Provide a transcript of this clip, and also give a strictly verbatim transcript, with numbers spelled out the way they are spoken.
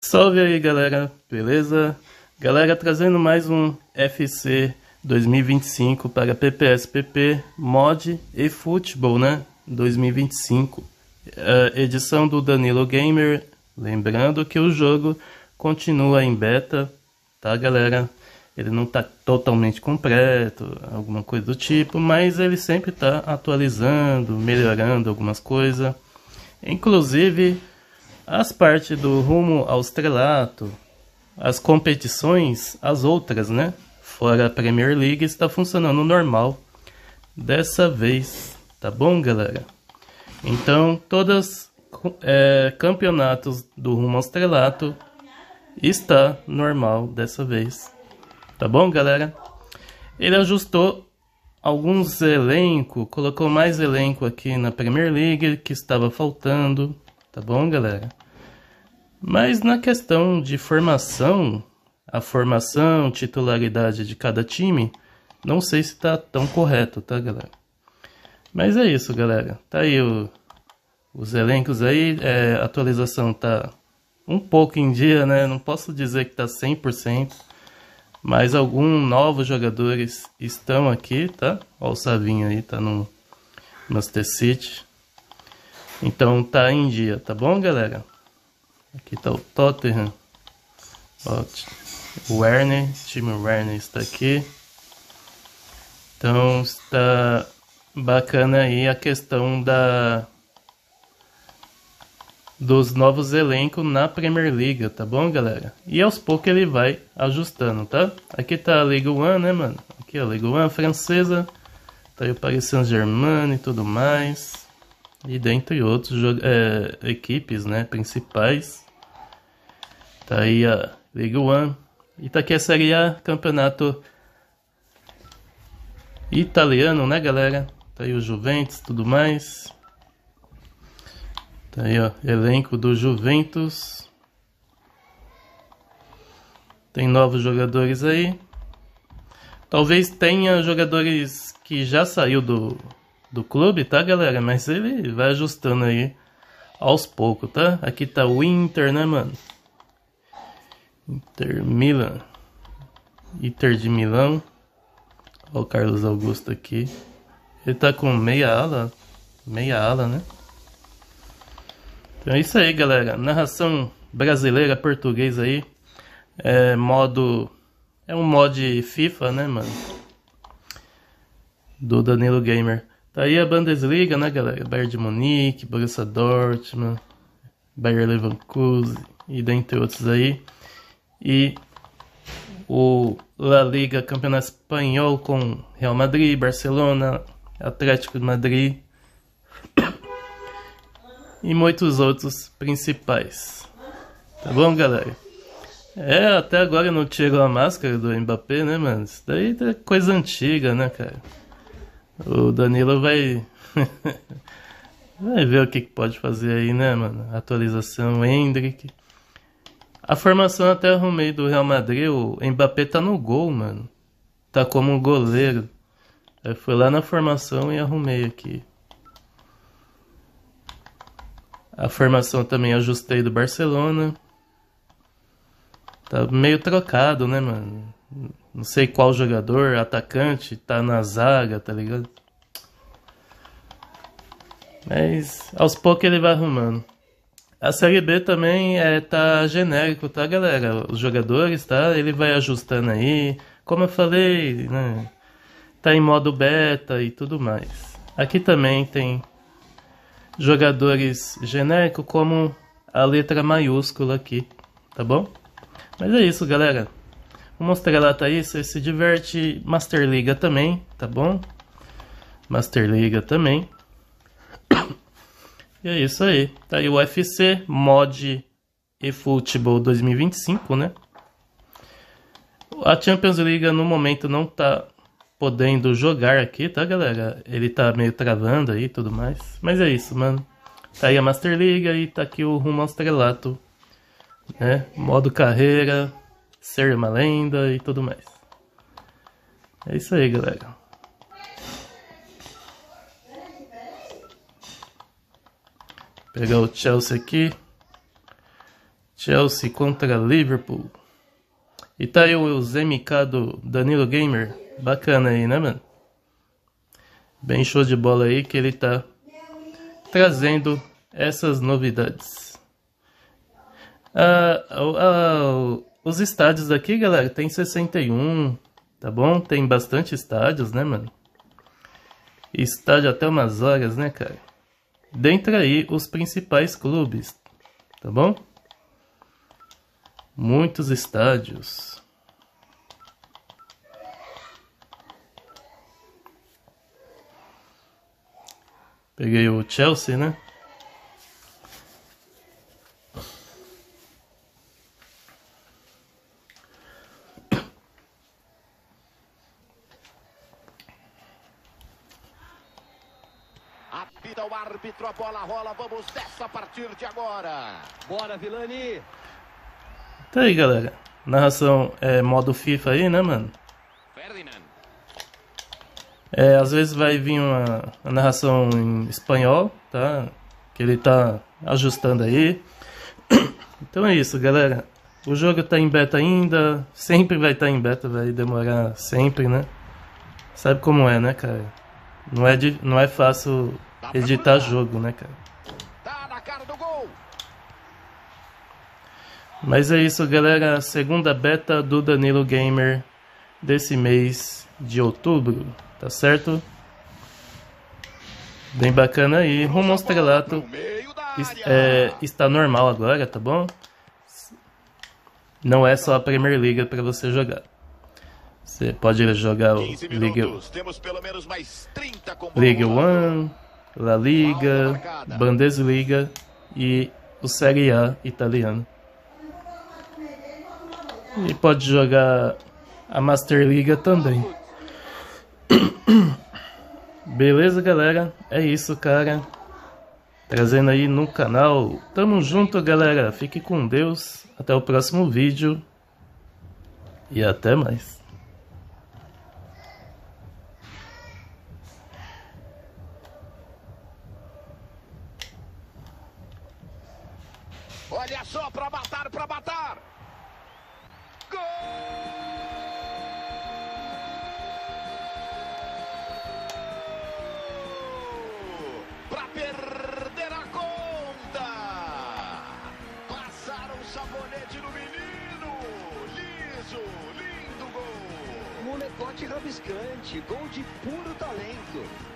Salve aí galera, beleza? Galera, trazendo mais um F C dois mil e vinte e cinco para P P S P P, Mod e Futebol, né? dois mil e vinte e cinco, uh, edição do Danilo Gamer. Lembrando que o jogo continua em beta, tá galera? Ele não tá totalmente completo, alguma coisa do tipo, mas ele sempre tá atualizando, melhorando algumas coisas. Inclusive as partes do rumo ao estrelato, as competições, as outras, né? Fora a Premier League, está funcionando normal dessa vez, tá bom, galera? Então, todos é, campeonatos do rumo ao estrelato está normal dessa vez, tá bom, galera? Ele ajustou alguns elencos, colocou mais elenco aqui na Premier League que estava faltando. Tá bom, galera? Mas na questão de formação, a formação, titularidade de cada time, não sei se tá tão correto, tá, galera? Mas é isso, galera. Tá aí o, os elencos aí, é, a atualização tá um pouco em dia, né? Não posso dizer que tá cem por cento, mas alguns novos jogadores estão aqui, tá? Ó, o Savinho aí tá no Manchester City. Então tá em dia, tá bom, galera? Aqui tá o Tottenham. Ó, o Werner, time Werner está aqui. Então está bacana aí a questão da dos novos elencos na Premier League, tá bom, galera? E aos poucos ele vai ajustando, tá? Aqui tá a Ligue um, né, mano? Aqui a Ligue um francesa. Tá aí o Paris Saint-Germain e tudo mais. E dentre outros é, equipes, né, principais. Tá aí a Ligue um. E tá aqui a Série A, campeonato italiano, né, galera? Tá aí o Juventus, tudo mais. Tá aí, ó, elenco do Juventus. Tem novos jogadores aí. Talvez tenha jogadores que já saiu do do clube, tá, galera? Mas ele vai ajustando aí aos poucos, tá? Aqui tá o Inter, né, mano? Inter Milan. Inter de Milão. Ó o Carlos Augusto aqui. Ele tá com meia ala. Meia ala, né? Então é isso aí, galera. Narração brasileira, português aí. É modo... É um mod FIFA, né, mano? Do Danilo Gamer. Tá aí a Bundesliga, né, galera? Bayern de Munique, Borussia Dortmund, Bayer Leverkusen e dentre outros aí. E o La Liga, campeonato espanhol com Real Madrid, Barcelona, Atlético de Madrid e muitos outros principais. Tá bom, galera? É, até agora não tirou a máscara do Mbappé, né, mano? Isso daí é coisa antiga, né, cara? O Danilo vai vai ver o que pode fazer aí, né, mano? Atualização, Hendrick. A formação até arrumei do Real Madrid. O Mbappé tá no gol, mano. Tá como goleiro. Eu fui lá na formação e arrumei aqui. A formação também ajustei do Barcelona. Tá meio trocado, né, mano? Não sei qual jogador, atacante, tá na zaga, tá ligado? Mas aos poucos ele vai arrumando. A Série B também é, tá genérico, tá, galera? Os jogadores, tá? Ele vai ajustando aí. Como eu falei, né? Tá em modo beta e tudo mais. Aqui também tem jogadores genéricos como a letra maiúscula aqui, tá bom? Mas é isso, galera. Vou mostrar lá, tá aí, você se diverte. Master Liga também, tá bom? Master Liga também. E é isso aí. Tá aí o U F C, Mod e Futebol dois mil e vinte e cinco, né? A Champions League no momento não tá podendo jogar aqui, tá, galera? Ele tá meio travando aí e tudo mais. Mas é isso, mano. Tá aí a Master League e tá aqui o rumo ao estrelato, né? Modo carreira, ser uma lenda e tudo mais. É isso aí, galera. Pegar o Chelsea aqui. Chelsea contra Liverpool. E tá aí os M K do Danilo Gamer. Bacana aí, né, mano? Bem show de bola aí que ele tá trazendo essas novidades. Ah, ah, os estádios daqui, galera, tem sessenta e um, tá bom? Tem bastante estádios, né, mano? Estádio até umas horas, né, cara? Dentre aí os principais clubes, tá bom? Muitos estádios. Peguei o Chelsea, né? Apita o árbitro, a bola rola, vamos nessa a partir de agora. Bora, Vilani! Tá aí, galera. Narração é modo FIFA aí, né, mano? Ferdinand. É, às vezes vai vir uma, uma narração em espanhol, tá? Que ele tá ajustando aí. Então é isso, galera. O jogo tá em beta ainda. Sempre vai estar tá em beta, vai demorar sempre, né? Sabe como é, né, cara? Não é, de, não é fácil editar jogo, né, cara? Tá na cara do gol. Mas é isso, galera. Segunda beta do Danilo Gamer desse mês de outubro, tá certo? Bem bacana aí. Rumo ao estrelato é, está normal agora, tá bom? Não é só a Premier League para você jogar. Você pode jogar o Liga, Liga um, La Liga, Bundesliga e o Série A italiano. E pode jogar a Master Liga também. Beleza, galera? É isso, cara. Trazendo aí no canal. Tamo junto, galera. Fique com Deus. Até o próximo vídeo. E até mais. Olha só, pra matar, pra matar. Gol! Pra perder a conta. Passaram o sabonete no menino. Liso, lindo gol. Molecote rabiscante, gol de puro talento.